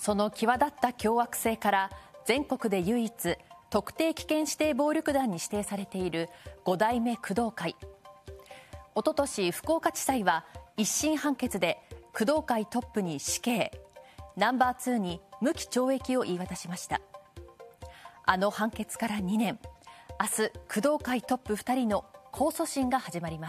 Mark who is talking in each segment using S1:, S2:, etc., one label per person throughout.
S1: その際立った凶悪性から全国で唯一特定危険指定暴力団に指定されている5代目工藤会。おととし福岡地裁は一審判決で工藤会トップに死刑、ナンバー2に無期懲役を言い渡しました。あの判決から2年、明日工藤会トップ2人の控訴審が始まります。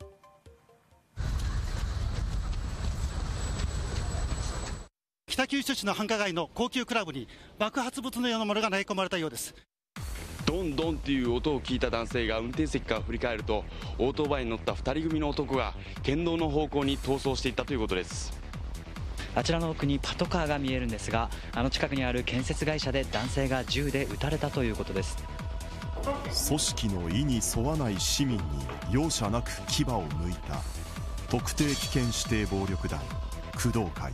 S2: 北九州市の繁華街の高級クラブに爆発物のようなものが投げ込まれたようです。
S3: ドンドンという音を聞いた男性が運転席から振り返ると、オートバイに乗った2人組の男が県道の方向に逃走していったということです。
S4: あちらの奥にパトカーが見えるんですが、あの近くにある建設会社で男性が銃で撃たれたということです。
S5: 組織の意に沿わない市民に容赦なく牙を向いた特定危険指定暴力団工藤会。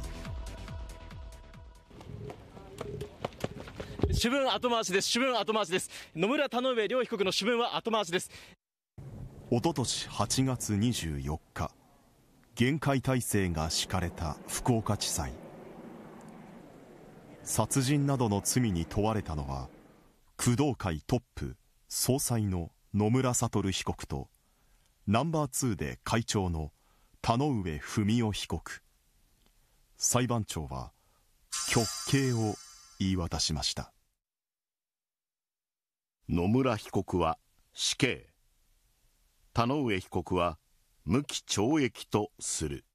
S6: 主文後回しです。主文後回しです。野村田上両被告の主文は後回しです。
S5: おととし8月24日、厳戒態勢が敷かれた福岡地裁。殺人などの罪に問われたのは、工藤会トップ総裁の野村悟被告と、ナンバー2で会長の田上不美夫被告。裁判長は極刑を言い渡しました。
S7: 野村被告は死刑、田上被告は無期懲役とする。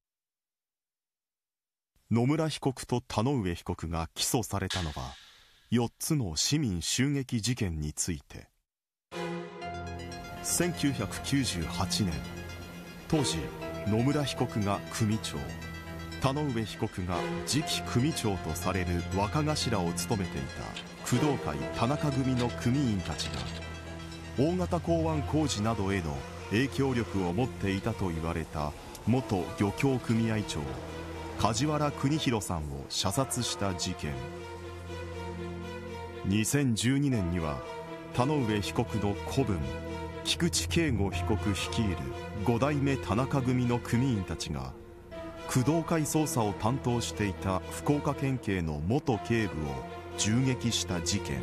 S5: 野村被告と田上被告が起訴されたのは4つの市民襲撃事件について。1998年、当時野村被告が組長、田上被告が次期組長とされる若頭を務めていた工藤会田中組の組員たちが、大型港湾工事などへの影響力を持っていたと言われた元漁協組合長梶原邦弘さんを射殺した事件。2012年には田上被告の子分菊池圭吾被告率いる5代目田中組の組員たちが、工藤会捜査を担当していた福岡県警の元警部を銃撃した事件。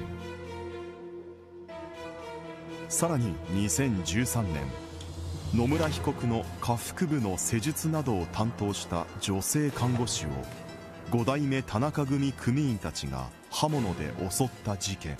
S5: さらに2013年、野村被告の下腹部の施術などを担当した女性看護師を5代目田中組組員たちが刃物で襲った事件。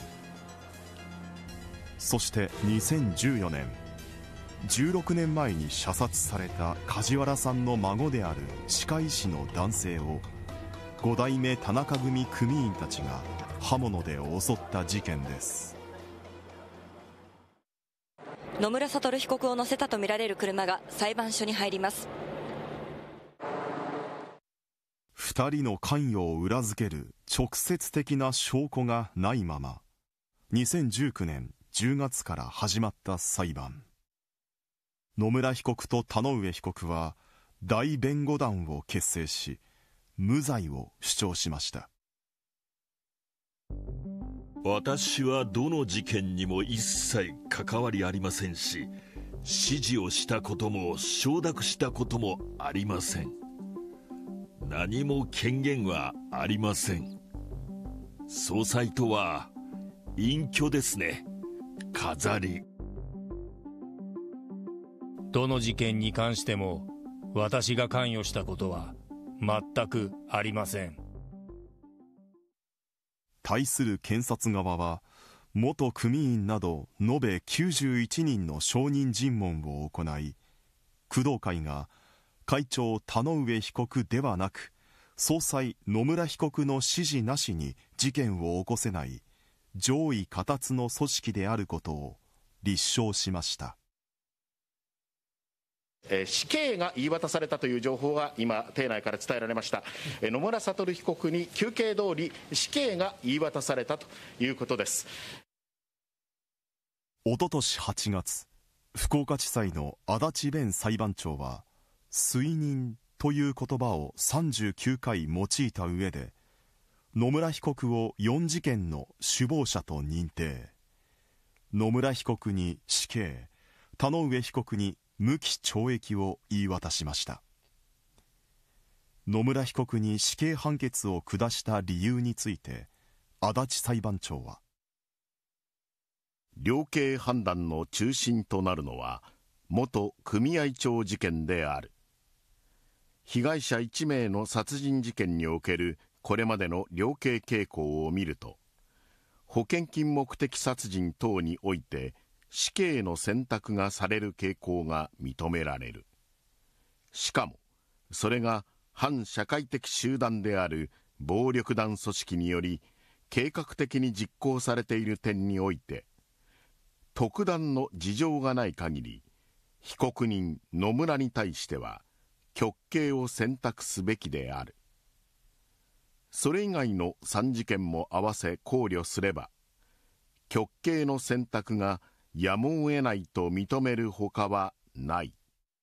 S5: そして2014年、16年前に射殺された梶原さんの孫である歯科医師の男性を5代目田中組組員たちが刃物で襲った事件です。
S8: 野村悟被告を乗せたとみられる車が裁判所に入ります。
S5: 2人の関与を裏付ける直接的な証拠がないまま、2019年10月から始まった裁判。野村被告と田上被告は大弁護団を結成し、無罪を主張しました。
S9: 私はどの事件にも一切関わりありませんし、指示をしたことも承諾したこともありません。何も権限はありません。総裁とは隠居ですね。飾り。
S10: どの事件に関しても私が関与したことは全くありません。
S5: 対する検察側は、元組員など延べ91人の証人尋問を行い、工藤会が会長田上被告ではなく総裁野村被告の指示なしに事件を起こせない上意下達の組織であることを立証しました。
S11: 死刑が言い渡されたという情報が今廷内から伝えられました。野村悟被告に求刑通り死刑が言い渡されたということです。
S5: おととし8月、福岡地裁の足立弁裁判長は推認という言葉を39回用いた上で、野村被告を4事件の首謀者と認定、野村被告に死刑、田上被告に無期懲役を言い渡しました。 野村被告に死刑判決を下した理由について、足立裁判長は、
S7: 量刑判断の中心となるのは元組合長事件である。被害者1名の殺人事件におけるこれまでの量刑傾向を見ると、保険金目的殺人等において死刑の選択がされる傾向が認められる。しかもそれが反社会的集団である暴力団組織により計画的に実行されている点において、特段の事情がない限り被告人野村に対しては極刑を選択すべきである。それ以外の3事件も合わせ考慮すれば、極刑の選択がやむを得ないと認めるほかはない。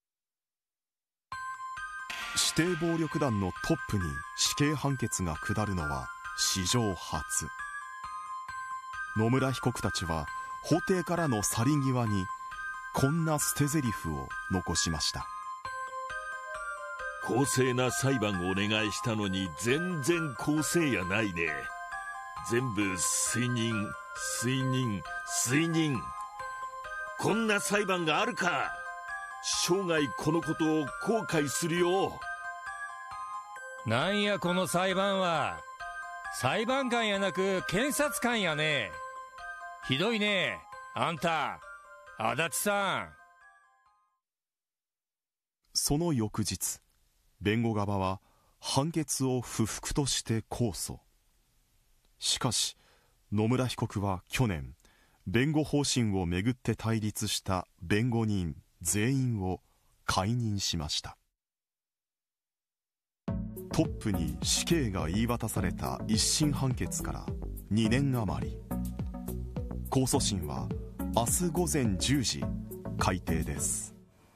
S5: 指定暴力団のトップに死刑判決が下るのは史上初。野村被告たちは法廷からの去り際にこんな捨て台詞を残しました。
S9: 公正な裁判をお願いしたのに全然公正やないね。全部推認。こんな裁判があるか。生涯このことを後悔するよ。
S10: なんやこの裁判は。裁判官やなく検察官やね。ひどいねあんた足立さん。
S5: その翌日、弁護側は判決を不服として控訴。しかし野村被告は去年、弁護方針をめぐって対立した弁護人全員を解任しました。トップに死刑が言い渡された一審判決から2年余り。控訴審は明日午前10時開廷です。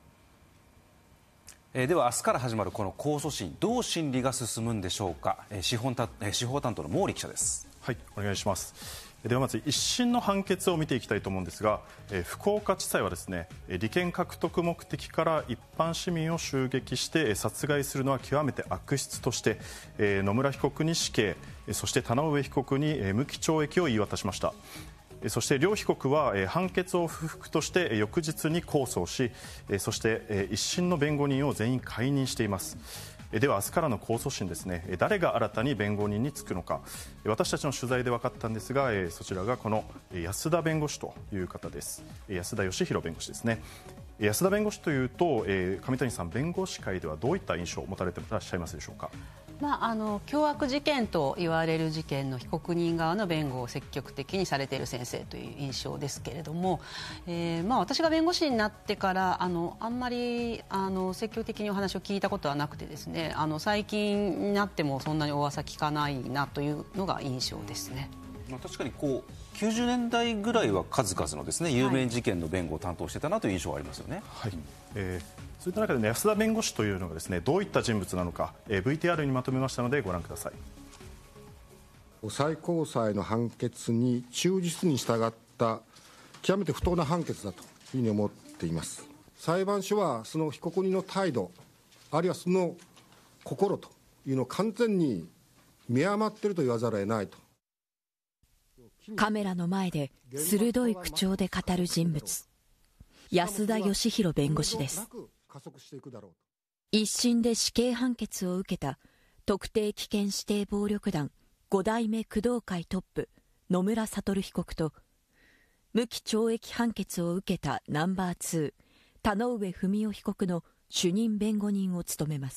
S12: では明日から始まるこの控訴審、どう審理が進むんでしょうか。司法担当の毛利記者です。
S13: はい、お願いします。ではまず一審の判決を見ていきたいと思うんですが、福岡地裁はですね、利権獲得目的から一般市民を襲撃して殺害するのは極めて悪質として、野村被告に死刑、そして田上被告に無期懲役を言い渡しました。そして両被告は判決を不服として翌日に控訴し、そして一審の弁護人を全員解任しています。では明日からの控訴審ですね、誰が新たに弁護人に就くのか、私たちの取材で分かったんですが、そちらがこの安田弁護士という方です。安田義弘弁護士ですね。安田弁護士というと、上谷さん、弁護士会ではどういった印象を持たれていらっしゃいますでしょうか。
S14: 凶悪事件と言われる事件の被告人側の弁護を積極的にされている先生という印象ですけれども、私が弁護士になってからあんまり積極的にお話を聞いたことはなくてですね、最近になってもそんなに噂聞かないなというのが印象ですね。
S12: 確かに90年代ぐらいは数々のですね、有名事件の弁護を担当してたなという印象がありますよね。
S13: はい、そういった中で、安田弁護士というのがですね、どういった人物なのか、VTR にまとめましたのでご覧ください。
S15: 最高裁の判決に忠実に従った極めて不当な判決だというふうに思っています。裁判所はその被告人の態度、あるいはその心というのを完全に見誤っていると言わざるを得ないと。
S16: カメラの前で鋭い口調で語る人物、安田義弘弁護士です。一審で死刑判決を受けた特定危険指定暴力団5代目工藤会トップ野村悟被告と、無期懲役判決を受けたナンバー2田上文雄被告の主任弁護人を務めます。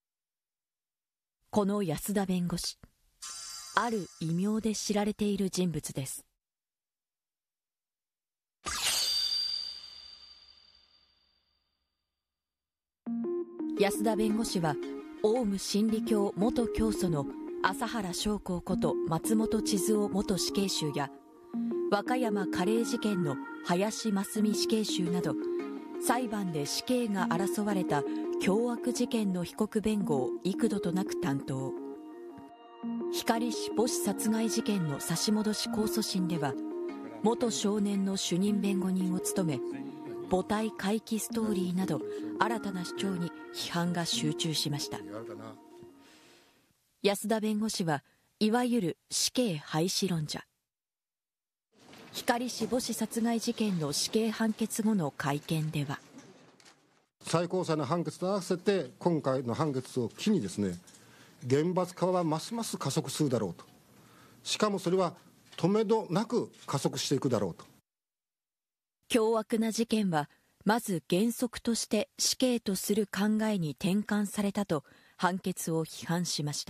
S16: この安田弁護士、ある異名で知られている人物です。安田弁護士はオウム真理教元教祖の麻原彰晃こと松本智津夫元死刑囚や、和歌山カレー事件の林真澄死刑囚など、裁判で死刑が争われた凶悪事件の被告弁護を幾度となく担当。光市母子殺害事件の差し戻し控訴審では元少年の主任弁護人を務め、母体回帰ストーリーなど新たな主張に批判が集中しました。 安田弁護士はいわゆる死刑廃止論者。光氏母子殺害事件の死刑判決後の会見では、
S15: 最高裁の判決と合わせて今回の判決を機にですね、厳罰化はますます加速するだろうと、しかもそれは止めどなく加速していくだろうと。
S16: 凶悪な事件はまず原則として死刑とする考えに転換されたと判決を批判しました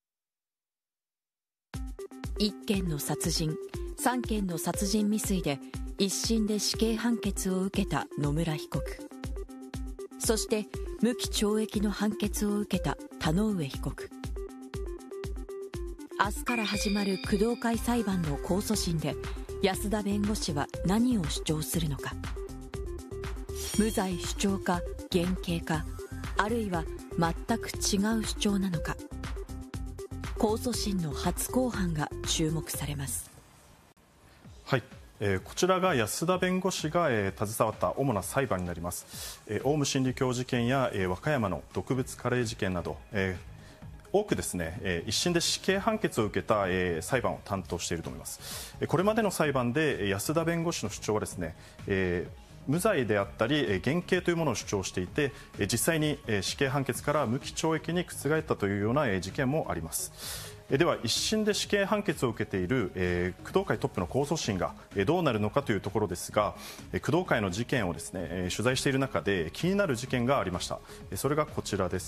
S16: 。1件の殺人、3件の殺人未遂で一審で死刑判決を受けた野村被告、そして無期懲役の判決を受けた田上被告。明日から始まる工藤会裁判の控訴審で安田弁護士は何を主張するのか。無罪主張か減刑か、あるいは全く違う主張なのか。控訴審の初公判が注目されます。
S13: はい、こちらが安田弁護士が、携わった主な裁判になります。オウム真理教事件や、和歌山の毒物カレー事件など、多くですね、一審で死刑判決を受けた、裁判を担当していると思います。これまでの裁判で安田弁護士の主張はですね、無罪であったり減刑というものを主張していて、実際に死刑判決から無期懲役に覆ったというような事件もあります。では一審で死刑判決を受けている工藤会トップの控訴審がどうなるのかというところですが、工藤会の事件をですね、取材している中で気になる事件がありました。それがこちらです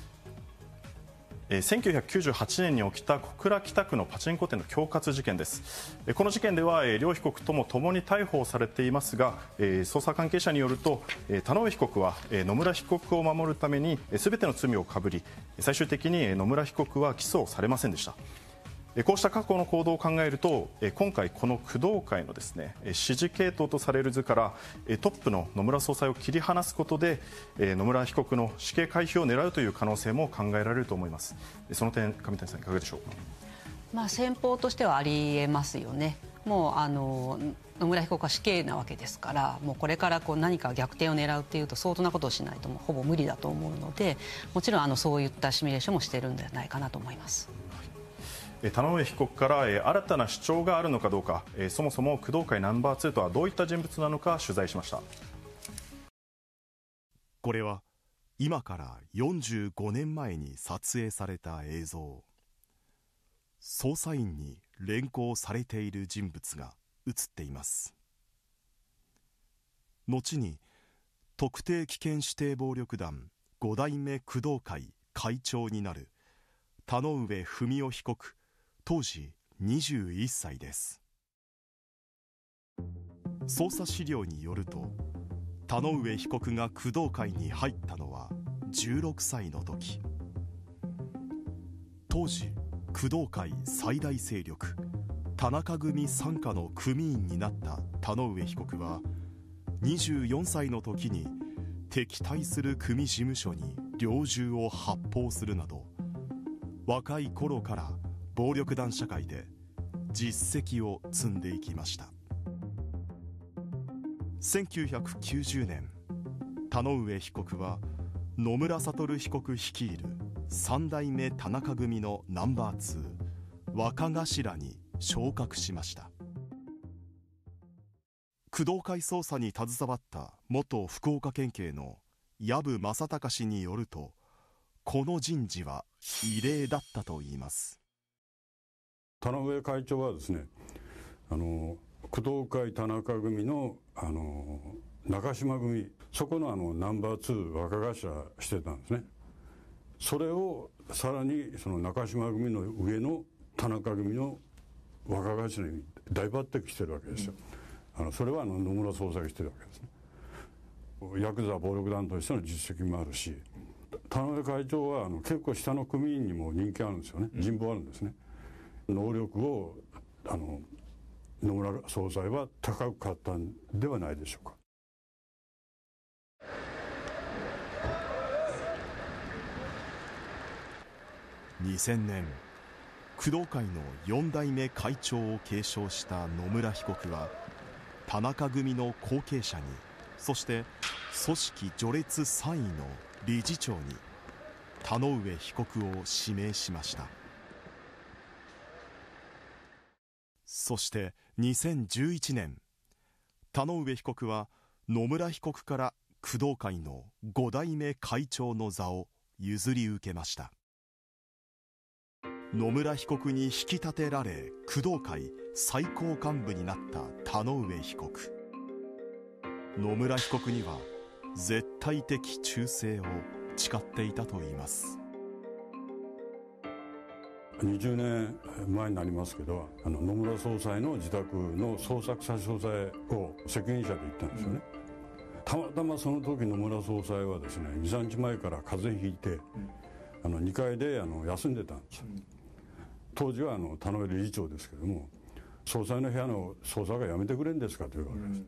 S13: 。1998年に起きた小倉北区のパチンコ店の恐喝事件です。この事件では両被告とも共に逮捕されていますが、捜査関係者によると田上被告は野村被告を守るために全ての罪をかぶり、最終的に野村被告は起訴されませんでした。こうした過去の行動を考えると、今回この工藤会のですね、指示系統とされる図からトップの野村総裁を切り離すことで野村被告の死刑回避を狙うという可能性も考えられると思います。その点、上谷さんいかがでしょうか。
S14: 先方としてはありえますよね。もう野村被告は死刑なわけですから、もうこれから何か逆転を狙うっていうと相当なことをしないともうほぼ無理だと思うので、もちろんそういったシミュレーションもしているんじゃないかなと思います。
S13: 田上被告から新たな主張があるのかどうか、そもそも工藤会ナンバー2とはどういった人物なのか取材しました。
S5: これは今から45年前に撮影された映像。捜査員に連行されている人物が映っています。後に特定危険指定暴力団5代目工藤会会長になる田上不美夫被告、当時21歳です。捜査資料によると、田上被告が工藤会に入ったのは16歳の時。当時工藤会最大勢力田中組傘下の組員になった田上被告は24歳の時に敵対する組事務所に猟銃を発砲するなど、若い頃から暴力団社会で実績を積んでいきました。1990年、田上被告は野村悟被告率いる3代目田中組のナンバー2若頭に昇格しました。工藤会捜査に携わった元福岡県警の藪正孝氏によると、この人事は異例だったといいます。
S17: 田上会長はですね、工藤会田中組の、中島組、そこのナンバー2若頭してたんですね。それをさらにその中島組の上の田中組の若頭に大抜擢してるわけですよ。それは野村総裁がしてるわけですね。ヤクザ暴力団としての実績もあるし、田上会長は結構下の組員にも人気あるんですよね。人望あるんですね。能力を野村総裁は高かったんではないでしょうか。
S5: 2000年、工藤会の4代目会長を継承した野村被告は田中組の後継者に、そして組織序列3位の理事長に田上被告を指名しました。 そして2011年、田上被告は野村被告から工藤会の5代目会長の座を譲り受けました。野村被告に引き立てられ工藤会最高幹部になった田上被告。野村被告には絶対的忠誠を誓っていたといいます。
S17: 20年前になりますけど、野村総裁の自宅の捜索差し押さえを責任者で行ったんですよね。たまたまその時野村総裁はですね、2、3日前から風邪ひいて、2階で休んでたんです。当時は田上理事長ですけども、総裁の部屋の捜査がやめてくれんですかというわけです。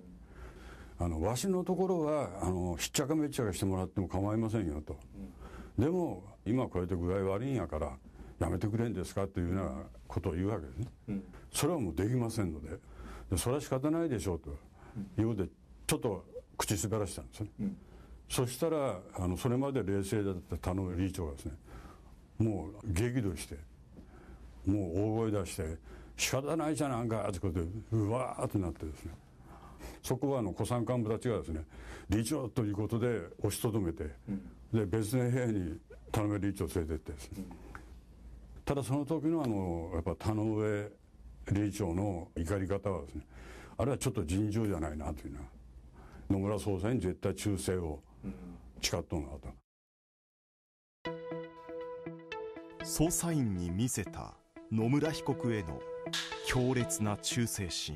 S17: わしのところはひっちゃかめっちゃかしてもらっても構いませんよと、でも今こうやって具合悪いんやからやめてくれんですかというようなことを言うわけですね。それはもうできませんので、それは仕方ないでしょうというでちょっと口滑らしたんですね。そしたらそれまで冷静だった田上理事長がですね、もう激怒して、もう大声出して仕方ないじゃなんかってことでうわーってなってですね、そこは古参幹部たちがですね、理事長ということで押しとどめて、で別の部屋に田上理事長を連れてってですね、ただその時のやっぱ田上理事長の怒り方はですね、あれはちょっと尋常じゃないなというのは、野村総裁に絶対忠誠を誓っとんなと。
S5: 捜査員に見せた野村被告への強烈な忠誠心。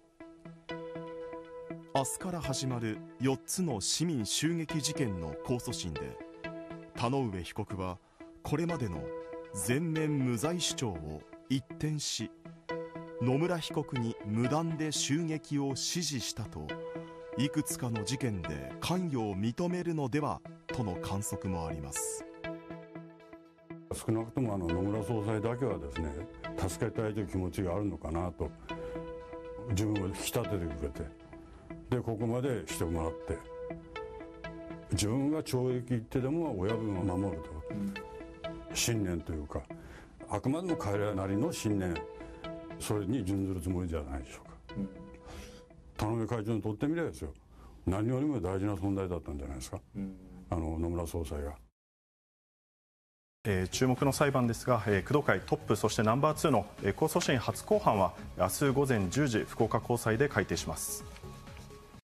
S5: 明日から始まる4つの市民襲撃事件の控訴審で、田上被告はこれまでの全面無罪主張を一転し、野村被告に無断で襲撃を指示したといくつかの事件で関与を認めるのではとの観測もあります。
S17: 少なくとも野村総裁だけはですね、助けたいという気持ちがあるのかなと自分を引き立ててくれて、でここまでしてもらって、自分が懲役行ってでも親分を守ると、信念というか、あくまでも彼らなりの信念、それに準ずるつもりじゃないでしょうか。田上会長にとってみればですよ、何よりも大事な存在だったんじゃないですか、野村総裁が。
S13: 注目の裁判ですが、工藤会トップ、そしてナンバー2の控訴審初公判は明日午前10時福岡高裁で開廷します。